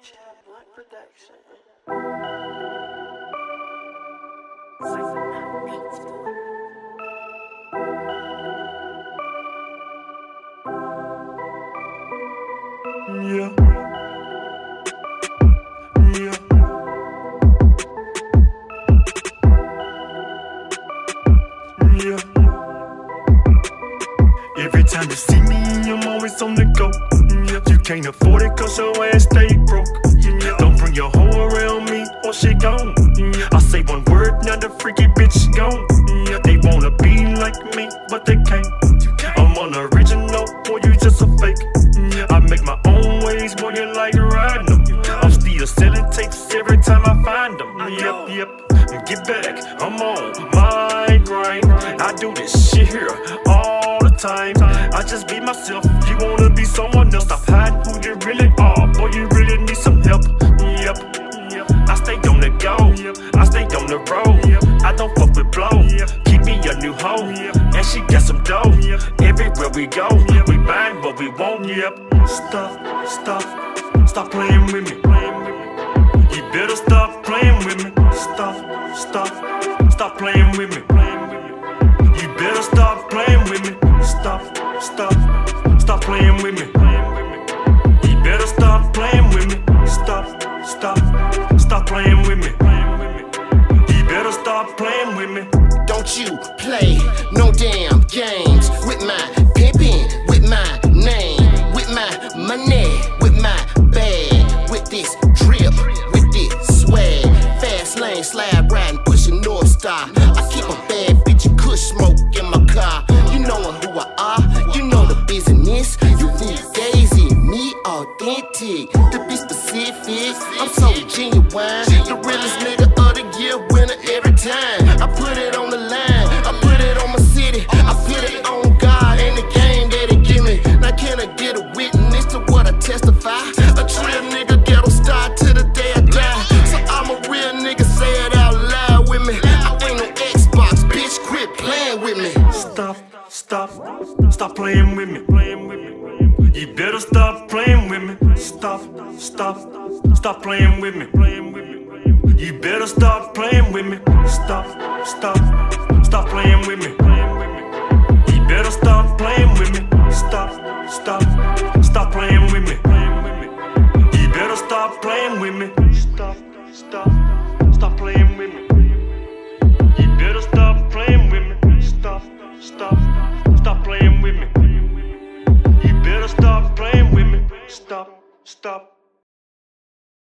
Production. Yeah. Yeah. Yeah. Every time you see me, I'm always on the go. Yeah. You can't afford it cause your ass stay broke. Yeah. Don't bring your hoe around me or she gone. Yeah. I say one word, now the freaky bitch gone. Yeah. They wanna be like me, but they can't. I'm unoriginal, boy, you just a fake. Yeah. I make my own ways, boy, you like riding them. I'm still selling tapes every time I find them. Yep. Get back, I'm on my grind. I do this shit here all the time. I just be myself, you wanna be someone else. Stop hiding who you really are, boy, you really need some help. Yep. I stay on the go, I stay on the road. I don't fuck with blow, keep me a new hoe. And she got some dough, everywhere we go. We buying what we want, yep. Stop playing with me. You better stop playing with me. Stop playing with me. You better stop playing with me. Stop playing with me. You better stop playing with me. Stop playing with me. You better stop playing with me. Don't you play no damn games with my pimpin', with my name, with my money, with my bag, with this drip, with this swag. Fast lane, slide riding, pushing North Star. I keep a bad bitch and kush smoke in my car. You know who I are, you know the business. You need Daisy, me authentic. To be specific, I'm so genuine. The realest nigga of the year, winner every time. I put it on the line, I put it on my city, I put it on God and the game that it give me. Now can I get a witness to what I testify? A real nigga ghetto star to the day I die. So I'm a real nigga, say it out loud with me. I ain't no Xbox, bitch, quit playing with me. Stop playing with me. You better stop playing with me. Stop playing with me. You better stop playing with me. Stop playing with me. You better stop playing with me. Stop playing with me. You better stop playing with me. Stop playing with me. You better stop playing with me. Stop playing with me. You better stop playing with me. Stop.